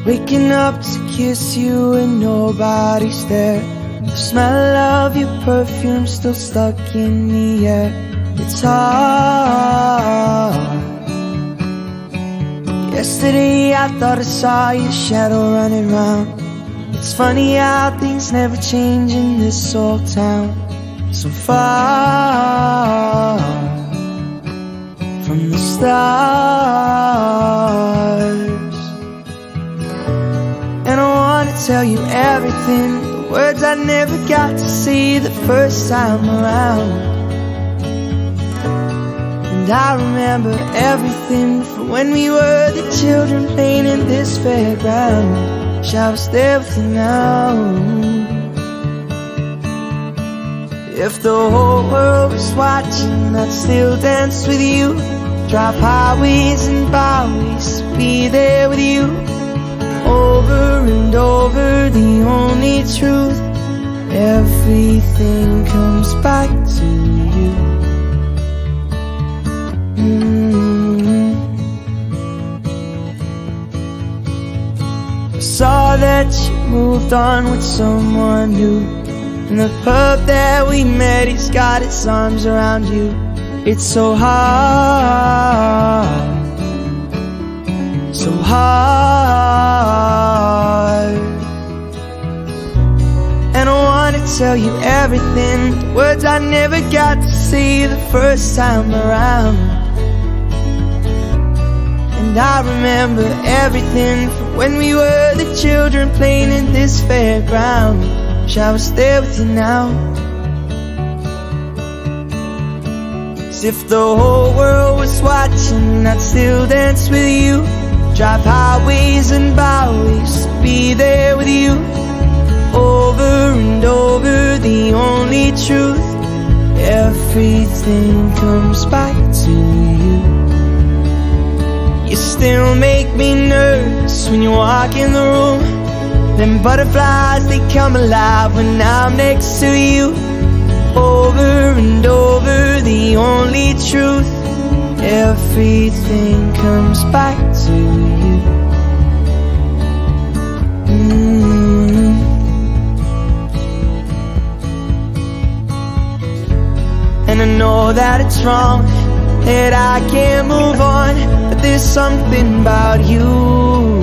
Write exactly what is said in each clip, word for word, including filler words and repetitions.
Waking up to kiss you and nobody's there. The smell of your perfume still stuck in the air. It's hard. Yesterday I thought I saw your shadow running round. It's funny how things never change in this old town. So far from the stars. And I wanna tell you everything, the words I never got to say the first time around. And I remember everything from when we were the children playing in this fairground. Wish I was there with you now. If the whole world was watching, I'd still dance with you. Drive highways and byways to be there with you. Over and over, the only truth, everything comes back to you. mm-hmm. I saw that you moved on with someone new. In the pub that we met, he's got his arms around you. It's so hard, so hard. And I wanna tell you everything, the words I never got to say the first time around. And I remember everything from when we were the children playing in this fairground. Wish I was there with you now. As if the whole world was watching, I'd still dance with you. Drive highways and byways to be there with you. Over and over, the only truth, everything comes back to you. You still make me nervous when you walk in the room. Them butterflies, they come alive when I'm next to you. Over and over, the only truth, everything comes back to you. mm-hmm. And I know that it's wrong, that I can't move on, but there's something about you.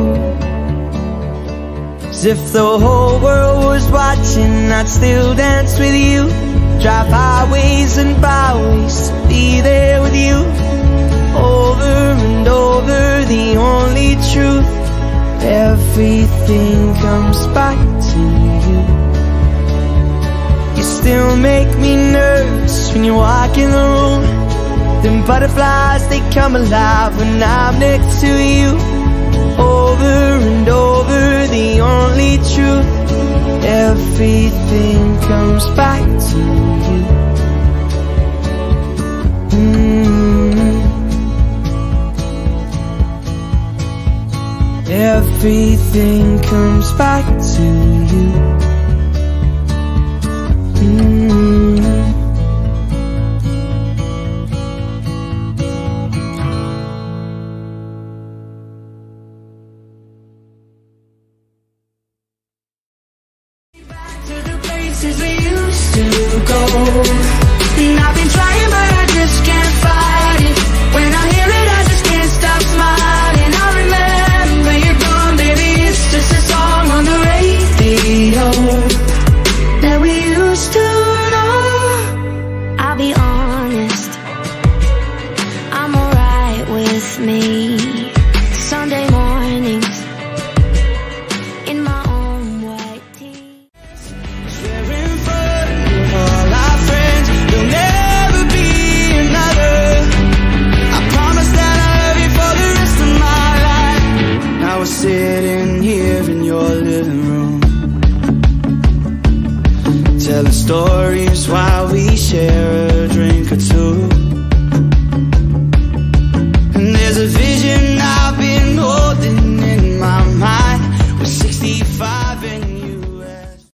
As if the whole world was watching, I'd still dance with you. Drive highways and byways to be there with you. Over and over, the only truth, everything comes back to you. You still make me nervous when you walk in the room. Them butterflies, they come alive when I'm next to you. Over and over, the only truth, everything comes back to you. mm-hmm. Everything comes back to you. mm-hmm. Places we used to go, and I've been trying but I just can't fight it. When I hear it I just can't stop smiling. I remember you're gone, baby, it's just a song on the radio that we used to know. I'll be honest, I'm alright with me. Sunday mornings in my own white tee. Sitting here in your living room, telling stories while we share a drink or two.